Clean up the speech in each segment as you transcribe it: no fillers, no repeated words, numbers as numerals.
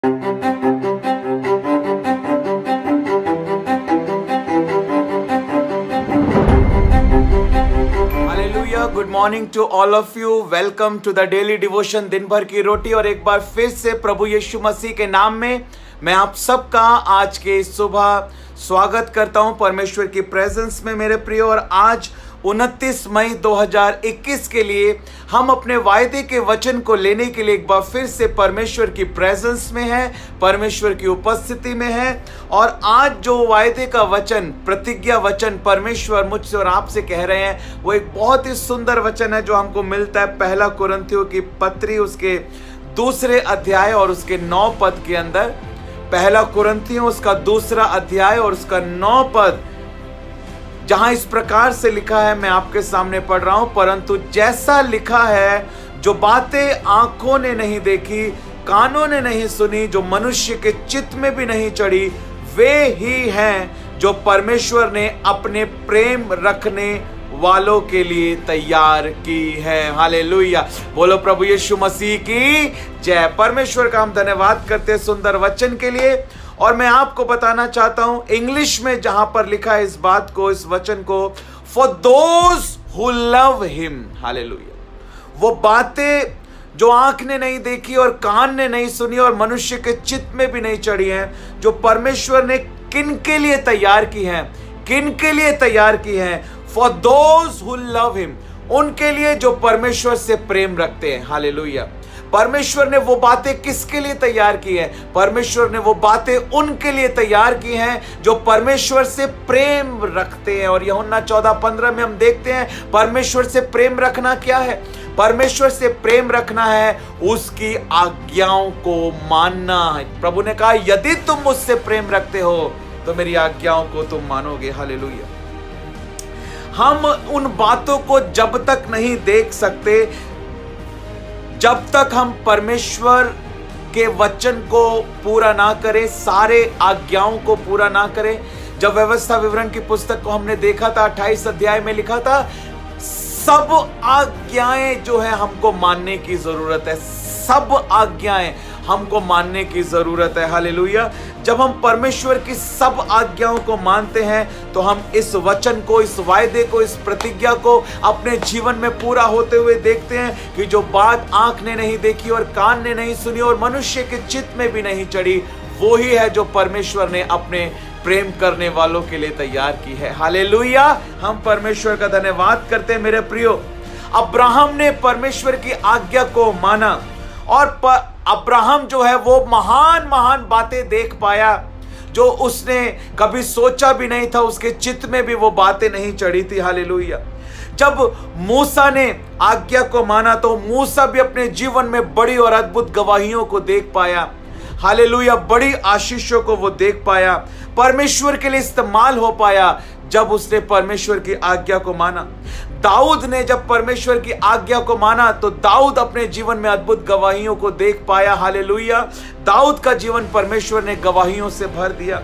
Good morning to all of you. Welcome to the daily devotion दिन भर की रोटी। और एक बार फिर से प्रभु यीशु मसीह के नाम में मैं आप सबका आज के सुबह स्वागत करता हूं परमेश्वर की प्रेजेंस में मेरे प्रिय। और आज 29 मई 2021 के लिए हम अपने वायदे के वचन को लेने के लिए एक बार फिर से परमेश्वर की प्रेजेंस में हैं, परमेश्वर की उपस्थिति में हैं। और आज जो वायदे का वचन, प्रतिज्ञा वचन परमेश्वर मुझसे और आपसे कह रहे हैं, वो एक बहुत ही सुंदर वचन है जो हमको मिलता है पहला कुरिन्थियों की पत्री उसके 2 अध्याय और उसके 9 पद के अंदर। पहला कुरिन्थियों उसका 2 अध्याय और उसका 9 पद, जहां इस प्रकार से लिखा है, मैं आपके सामने पढ़ रहा हूं। परंतु जैसा लिखा है, जो बातें आंखों ने नहीं देखी, कानों ने नहीं सुनी, जो मनुष्य के चित्त में भी नहीं चढ़ी, वे ही हैं जो परमेश्वर ने अपने प्रेम रखने वालों के लिए तैयार की है। हालेलुया, बोलो प्रभु यीशु मसीह की जय। परमेश्वर का हम धन्यवाद करते हैं सुंदर वचन के लिए। और मैं आपको बताना चाहता हूं इंग्लिश में जहां पर लिखा है इस बात को, इस वचन को, for those who love him. Hallelujah, वो बातें जो आंख ने नहीं देखी और कान ने नहीं सुनी और मनुष्य के चित्त में भी नहीं चढ़ी हैं, जो परमेश्वर ने किन के लिए तैयार की हैं, किन के लिए तैयार की हैं? For those who love him, उनके लिए जो परमेश्वर से प्रेम रखते हैं। हालेलुया, परमेश्वर ने वो बातें किसके लिए तैयार की है? परमेश्वर ने वो बातें उनके लिए तैयार की हैं जो परमेश्वर से प्रेम रखते हैं। और यूहन्ना 14:15 में हम देखते हैं परमेश्वर से प्रेम रखना क्या है? परमेश्वर से प्रेम रखना है उसकी आज्ञाओं को मानना है। प्रभु ने कहा, यदि तुम मुझसे प्रेम रखते हो तो मेरी आज्ञाओं को तुम मानोगे। हालेलुया, हम उन बातों को जब तक नहीं देख सकते, जब तक हम परमेश्वर के वचन को पूरा ना करें, सारे आज्ञाओं को पूरा ना करें। जब व्यवस्था विवरण की पुस्तक को हमने देखा था, 28 अध्याय में लिखा था, सब आज्ञाएं जो है हमको मानने की जरूरत है, सब आज्ञाएं हमको मानने की जरूरत है। हालेलुया, जब हम परमेश्वर की सब आज्ञाओं को मानते हैं तो हम इस वचन को, इस वायदे को, इस प्रतिज्ञा को अपने जीवन में पूरा होते हुए देखते हैं कि जो बात आंख ने नहीं देखी और कान ने नहीं सुनी और मनुष्य के चित्त में भी नहीं चढ़ी, वो ही है जो परमेश्वर ने अपने प्रेम करने वालों के लिए तैयार की है। हालेलुया, हम परमेश्वर का धन्यवाद करते हैं मेरे प्रियो। अब्राहम ने परमेश्वर की आज्ञा को माना और अब्राहम जो है वो महान महान बातें देख पाया जो उसने कभी सोचा भी नहीं था, उसके चित्त में भी वो बातें नहीं चढ़ी थी। हालेलुया, जब मूसा ने आज्ञा को माना तो मूसा भी अपने जीवन में बड़ी और अद्भुत गवाहियों को देख पाया। हालेलुया, बड़ी आशीषों को वो देख पाया, परमेश्वर के लिए इस्तेमाल हो पाया जब उसने परमेश्वर की आज्ञा को माना। दाऊद ने जब परमेश्वर की आज्ञा को माना तो दाऊद अपने जीवन में अद्भुत गवाहियों को देख पाया। हालेलुया, दाऊद का जीवन परमेश्वर ने गवाहियों से भर दिया।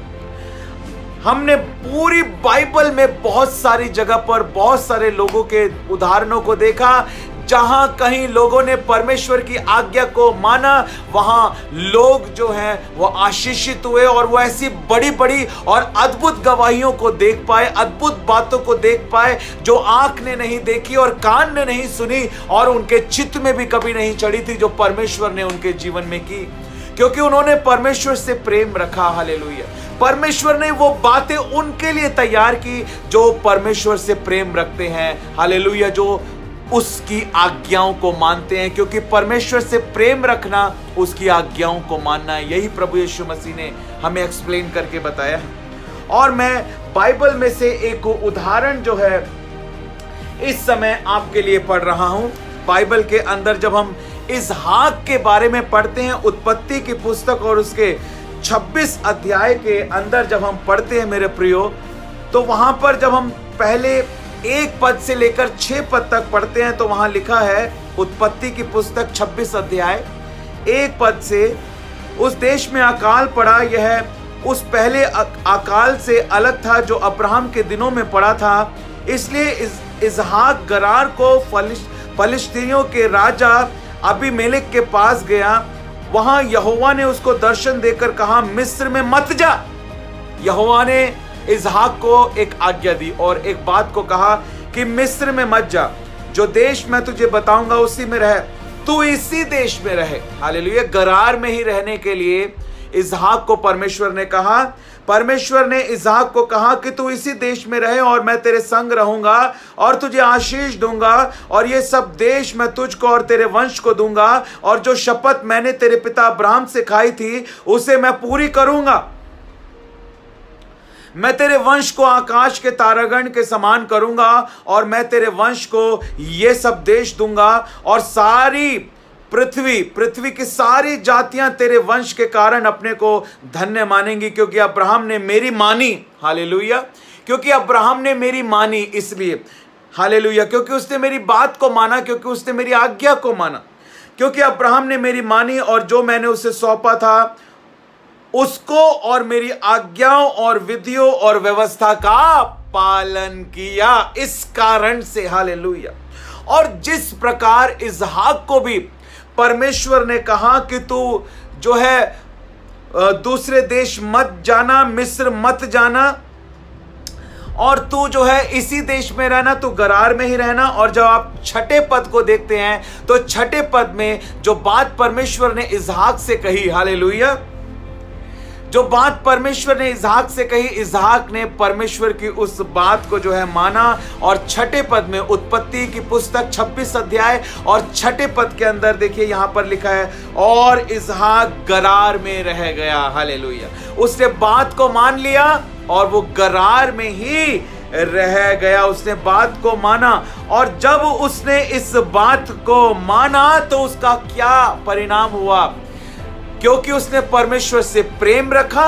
हमने पूरी बाइबल में बहुत सारी जगह पर बहुत सारे लोगों के उदाहरणों को देखा, जहां कहीं लोगों ने परमेश्वर की आज्ञा को माना, वहां लोग जो हैं वो आशीषित हुए और वो ऐसी बड़ी बड़ी और अद्भुत गवाहियों को देख पाए, अद्भुत बातों को देख पाए जो आंख ने नहीं देखी और कान ने नहीं सुनी और उनके चित्त में भी कभी नहीं चढ़ी थी, जो परमेश्वर ने उनके जीवन में की, क्योंकि उन्होंने परमेश्वर से प्रेम रखा। हालेलुया, परमेश्वर ने वो बातें उनके लिए तैयार की जो परमेश्वर से प्रेम रखते हैं। हालेलुया, जो उसकी आज्ञाओं को मानते हैं, क्योंकि परमेश्वर से प्रेम रखना उसकी आज्ञाओं को मानना है। यही प्रभु यीशु मसीह ने हमें एक्सप्लेन करके बताया है। और मैं बाइबल में से एक उदाहरण जो है इस समय आपके लिए पढ़ रहा हूं। बाइबल के अंदर जब हम इसहाक के बारे में पढ़ते हैं, उत्पत्ति की पुस्तक और उसके 26 अध्याय के अंदर जब हम पढ़ते हैं मेरे प्रियो, तो वहां पर जब हम पहले 1 पद से लेकर 6 पद तक पढ़ते हैं तो वहां लिखा है, उत्पत्ति की पुस्तक 26 अध्याय 1 पद से, उस देश में अकाल पड़ा, यह उस पहले अकाल से अलग था जो अब्राहम के दिनों में पड़ा था। इसलिए इसहाक गरार को फलिस्तीनियों के राजा अबीमेलेक के पास गया वहां यहोवा ने उसको दर्शन देकर कहा, मिस्र में मत जा। यहोवा ने इसहाक को एक आज्ञा दी और एक बात को कहा कि मिस्र में मत जा, जो देश मैं तुझे बताऊंगा उसी में रह, तू इसी देश में रहे। हालेलुया। गरार में ही रहने के लिए इसहाक को परमेश्वर ने कहा। परमेश्वर ने इसहाक को कहा कि तू इसी देश में रहे और मैं तेरे संग रहूंगा और तुझे आशीष दूंगा और ये सब देश मैं तुझको और तेरे वंश को दूंगा और जो शपथ मैंने तेरे पिता अब्राहम से खाई थी उसे मैं पूरी करूंगा। मैं तेरे वंश को आकाश के तारागण के समान करूंगा और मैं तेरे वंश को ये सब देश दूंगा और सारी पृथ्वी की सारी जातियां तेरे वंश के कारण अपने को धन्य मानेंगी, क्योंकि अब्राहम ने मेरी मानी। हालेलुया। क्योंकि अब्राहम ने मेरी मानी, इसलिए हालेलुया, क्योंकि उसने मेरी बात को माना, क्योंकि उसने मेरी आज्ञा को माना, क्योंकि अब्राहम ने मेरी मानी और जो मैंने उसे सौंपा था उसको और मेरी आज्ञाओं और विधियों और व्यवस्था का पालन किया। इस कारण से हालेलुया। और जिस प्रकार इसहाक को भी परमेश्वर ने कहा कि तू जो है दूसरे देश मत जाना, मिस्र मत जाना, और तू जो है इसी देश में रहना, तू गरार में ही रहना। और जब आप छठे पद को देखते हैं तो छठे पद में जो बात परमेश्वर ने इसहाक से कही, हालेलुया, जो बात परमेश्वर ने इसहाक से कही, इसहाक ने परमेश्वर की उस बात को जो है माना। और छठे पद में उत्पत्ति की पुस्तक 26 अध्याय और छठे पद के अंदर देखिए यहां पर लिखा है, और इसहाक गरार में रह गया। हालेलुया। उसने बात को मान लिया और वो गरार में ही रह गया। उसने बात को माना और जब उसने इस बात को माना तो उसका क्या परिणाम हुआ? क्योंकि उसने परमेश्वर से प्रेम रखा,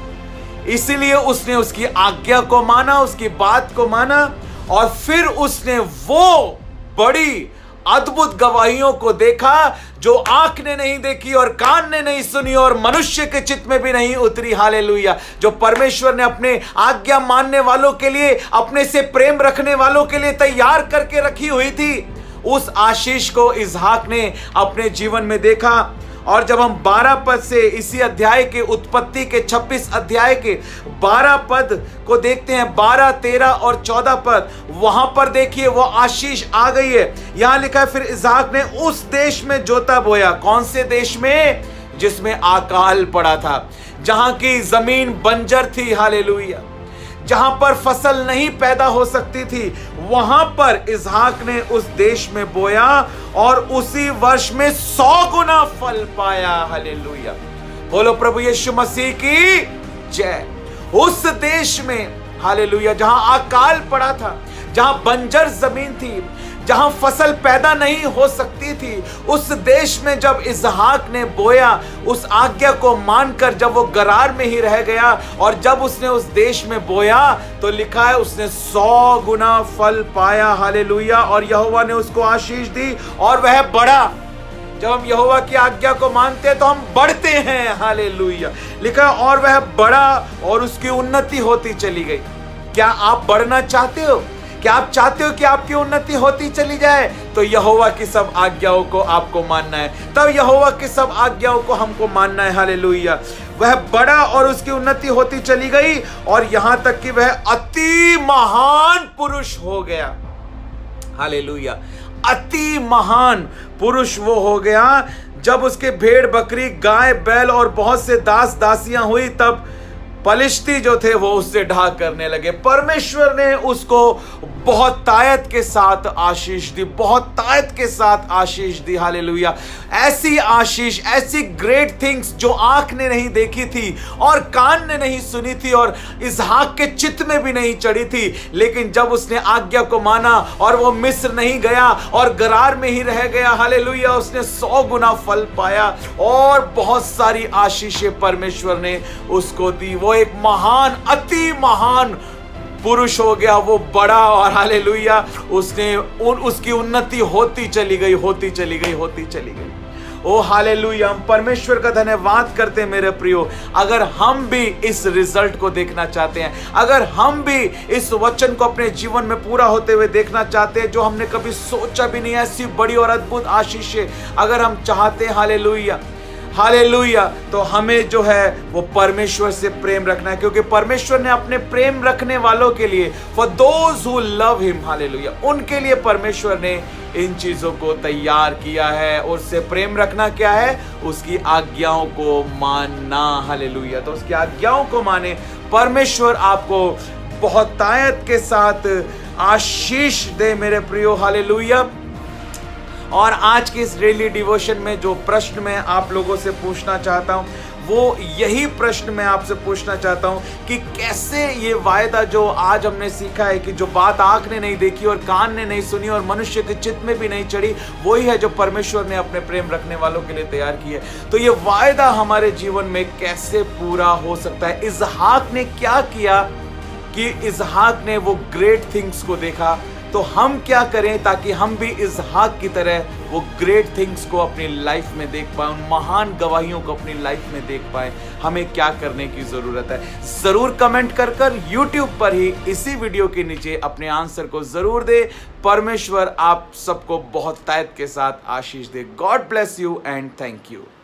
इसीलिए उसने उसकी आज्ञा को माना, उसकी बात को माना, और फिर उसने वो बड़ी अद्भुत गवाहियों को देखा जो आंख ने नहीं देखी और कान ने नहीं सुनी और मनुष्य के चित्त में भी नहीं उतरी। हालेलुया। जो परमेश्वर ने अपने आज्ञा मानने वालों के लिए, अपने से प्रेम रखने वालों के लिए तैयार करके रखी हुई थी, उस आशीष को इसहाक ने अपने जीवन में देखा। और जब हम 12 पद से इसी अध्याय के, उत्पत्ति के 26 अध्याय के 12 पद को देखते हैं, 12, 13 और 14 पद, वहां पर देखिए वो आशीष आ गई है। यहां लिखा है, फिर इसहाक ने उस देश में जोता बोया। कौन से देश में? जिसमें अकाल पड़ा था, जहां की जमीन बंजर थी। हालेलुया। जहां पर फसल नहीं पैदा हो सकती थी, वहां पर इसहाक ने उस देश में बोया और उसी वर्ष में 100 गुना फल पाया। हालेलुया। बोलो प्रभु यीशु मसीह की जय। उस देश में, हालेलुया, जहां अकाल पड़ा था, जहां बंजर जमीन थी, जहां फसल पैदा नहीं हो सकती थी, उस देश में जब इसहाक ने बोया, उस आज्ञा को मानकर जब वो गरार में ही रह गया और जब उसने उस देश में बोया तो लिखा है उसने 100 गुना फल पाया। हालेलुया। और यहोवा ने उसको आशीष दी और वह बढ़ा। जब हम यहोवा की आज्ञा को मानते हैं तो हम बढ़ते हैं। हालेलुया। लिखा है और वह बढ़ा और उसकी उन्नति होती चली गई। क्या आप बढ़ना चाहते हो? क्या आप चाहते हो कि आपकी उन्नति होती चली जाए? तो यहोवा की सब आज्ञाओं को आपको मानना है। तब यहोवा की सब आज्ञाओं को हमको मानना है। हालेलुया। वह बड़ा और उसकी उन्नति होती चली गई और यहां तक कि वह अति महान पुरुष हो गया। हालेलुया। अति महान पुरुष वो हो गया। जब उसके भेड़ बकरी गाय बैल और बहुत से दास दासियां हुई, तब पलिश्ती जो थे वो उससे ढा करने लगे। परमेश्वर ने उसको बहुत तायत के साथ आशीष दी, बहुत तायत के साथ आशीष दी। हालेलुया। ऐसी आशीष, ऐसी ग्रेट थिंग्स जो आंख ने नहीं देखी थी और कान ने नहीं सुनी थी और इसहाक के चित्त में भी नहीं चढ़ी थी, लेकिन जब उसने आज्ञा को माना और वो मिस्र नहीं गया और गरार में ही रह गया, हालेलुया, उसने 100 गुना फल पाया और बहुत सारी आशीषें परमेश्वर ने उसको दी। वो एक महान, अति महान पुरुष हो गया, वो बड़ा, और हालेलुया उसने उसकी उन्नति होती चली गई, होती चली गई, होती चली गई। ओ हालेलुया। हम परमेश्वर का धन्यवाद करते हैं मेरे प्रियो। अगर हम भी इस रिजल्ट को देखना चाहते हैं, अगर हम भी इस वचन को अपने जीवन में पूरा होते हुए देखना चाहते हैं जो हमने कभी सोचा भी नहीं, ऐसी बड़ी और अद्भुत आशीषें अगर हम चाहते हैं, हालेलुया, हालेलुया। तो हमें जो है वो परमेश्वर से प्रेम रखना है, क्योंकि परमेश्वर ने अपने प्रेम रखने वालों के लिए, for those who love him, hallelujah, उनके लिए परमेश्वर ने इन चीजों को तैयार किया है। और उससे प्रेम रखना क्या है? उसकी आज्ञाओं को मानना, हालेलुया। तो उसकी आज्ञाओं को माने। परमेश्वर आपको बहुत ताकत के साथ आशीष दे मेरे प्रियो, हालेलुया। और आज के इस डेली डिवोशन में जो प्रश्न मैं आप लोगों से पूछना चाहता हूं, वो यही प्रश्न मैं आपसे पूछना चाहता हूं कि कैसे ये वायदा जो आज हमने सीखा है कि जो बात आंख ने नहीं देखी और कान ने नहीं सुनी और मनुष्य के चित्त में भी नहीं चढ़ी, वही है जो परमेश्वर ने अपने प्रेम रखने वालों के लिए तैयार की है। तो ये वायदा हमारे जीवन में कैसे पूरा हो सकता है? इसहाक ने क्या किया कि इसहाक ने वो ग्रेट थिंग्स को देखा, तो हम क्या करें ताकि हम भी इसहाक की तरह वो ग्रेट थिंग्स को अपनी लाइफ में देख पाए, उन महान गवाहियों को अपनी लाइफ में देख पाए? हमें क्या करने की जरूरत है? जरूर कमेंट कर YouTube पर ही इसी वीडियो के नीचे अपने आंसर को जरूर दे। परमेश्वर आप सबको बहुत ताकत के साथ आशीष दे। God bless you and thank you.